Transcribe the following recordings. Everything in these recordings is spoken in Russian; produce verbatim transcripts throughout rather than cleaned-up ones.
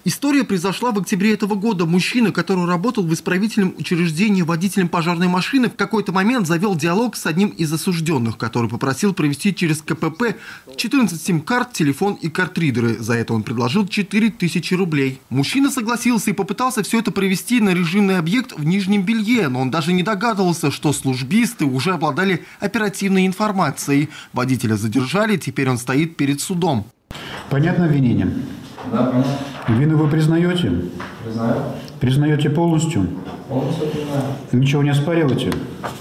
История произошла в октябре этого года. Мужчина, который работал в исправительном учреждении водителем пожарной машины, в какой-то момент завел диалог с одним из осужденных, который попросил провести через ка пэ пэ четырнадцать сим-карт, телефон и картридеры. За это он предложил четыре тысячи рублей. Мужчина согласился и попытался все это провести на режимный объект в Нижнем Белье, но он даже не догадывался, что службисты уже обладали оперативной информацией. Водителя задержали, теперь он стоит перед судом. Понятно обвинение? Да, понятно. Вину вы признаете? Признаю. Признаете полностью? Полностью признаю. Ничего не оспариваете?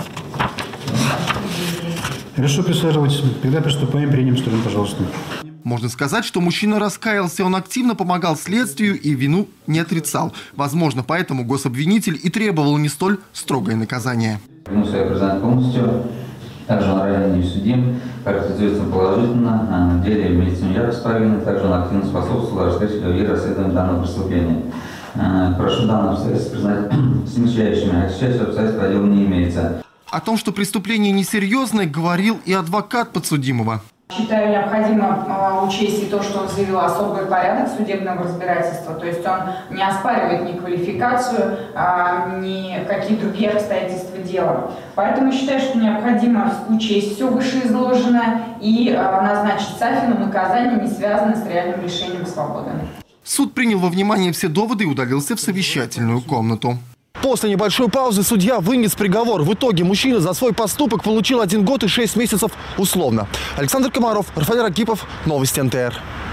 Хорошо, присаживайтесь. Когда приступаем, примем сторону, пожалуйста. Можно сказать, что мужчина раскаялся, он активно помогал следствию и вину не отрицал. Возможно, поэтому гособвинитель и требовал не столь строгое наказание. Вину свою признать полностью. Также он ранее не судим, характеризуется положительно. В деле вместе с ним я расправлен, также он активно способствовал раскрытию и расследованию данного преступления. Прошу данное обстоятельство признать смягчающими, а сейчас обстоятельства по делу не имеется. О том, что преступление несерьезное, говорил и адвокат подсудимого. Считаю необходимо учесть и то, что он заявил особый порядок судебного разбирательства. То есть он не оспаривает ни квалификацию, ни какие другие обстоятельства дела. Поэтому считаю, что необходимо учесть все вышеизложенное и назначить Сафину наказание, не связанное с реальным лишением свободы. Суд принял во внимание все доводы и удалился в совещательную комнату. После небольшой паузы судья вынес приговор. В итоге мужчина за свой поступок получил один год и шесть месяцев условно. Александр Комаров, Рафаэль Ракипов, Новости эн тэ эр.